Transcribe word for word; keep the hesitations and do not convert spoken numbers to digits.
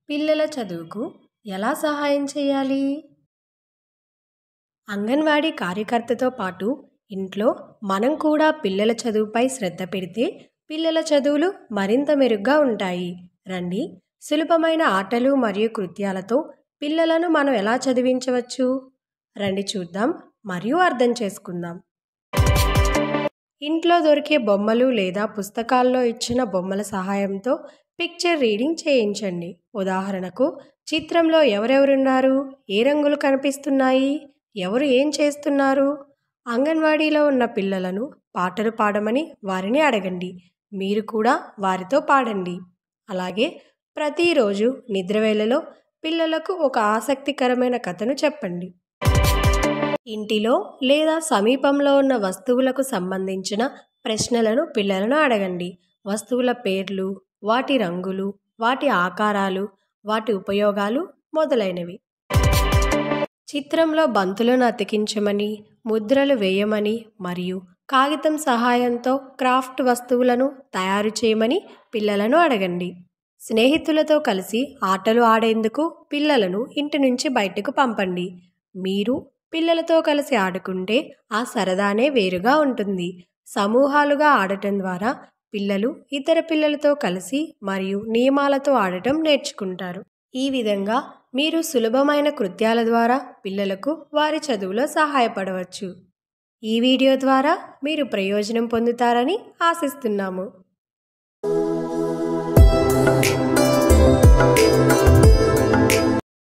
పిల్లల చదువుకు ఎలా సహాయం చేయాలి? అంగన్వాడీ కార్యకర్తతో పాటు ఇంట్లో మనం కూడా పిల్లల చదువుపై శ్రద్ధ పెడితే పిల్లల చదువులు మరింత మెరుగ్గా ఉంటాయి. రండి, సులభమైన ఆటలు మరియు కృత్యాలతో పిల్లలను మనం ఎలా చదివించవచ్చు? రండి చూద్దాం మరియు అర్థం చేసుకుందాం. ఇంట్లో దొరికే బొమ్మలు లేదా పుస్తకాల్లో ఇచ్చిన బొమ్మల సహాయంతో పిక్చర్ రీడింగ్ చేయించండి. ఉదాహరణకు, చిత్రంలో ఎవరెవరున్నారు, ఏ రంగులు కనిపిస్తున్నాయి, ఎవరు ఏం చేస్తున్నారు. అంగన్వాడీలో ఉన్న పిల్లలను పాటలు పాడమని వారిని అడగండి. మీరు కూడా వారితో పాడండి. అలాగే ప్రతిరోజు నిద్రవేళలో పిల్లలకు ఒక ఆసక్తికరమైన కథను చెప్పండి. ఇంటిలో లేదా సమీపంలో ఉన్న వస్తువులకు సంబంధించిన ప్రశ్నలను పిల్లలను అడగండి. వస్తువుల పేర్లు, వాటి రంగులు, వాటి ఆకారాలు, వాటి ఉపయోగాలు మొదలైనవి. చిత్రంలో బంతులను అతికించమని, ముద్రలు వేయమని మరియు కాగితం సహాయంతో క్రాఫ్ట్ వస్తువులను తయారు చేయమని పిల్లలను అడగండి. స్నేహితులతో కలిసి ఆటలు ఆడేందుకు పిల్లలను ఇంటి నుంచి బయటకు పంపండి. మీరు పిల్లలతో కలిసి ఆడుకుంటే ఆ సరదానే వేరుగా ఉంటుంది. సమూహాలుగా ఆడటం ద్వారా పిల్లలు ఇతర పిల్లలతో కలిసి మరియు నియమాలతో ఆడటం నేర్చుకుంటారు. ఈ విధంగా మీరు సులభమైన కృత్యాల ద్వారా పిల్లలకు వారి చదువులో సహాయపడవచ్చు. ఈ వీడియో ద్వారా మీరు ప్రయోజనం పొందుతారని ఆశిస్తున్నాము.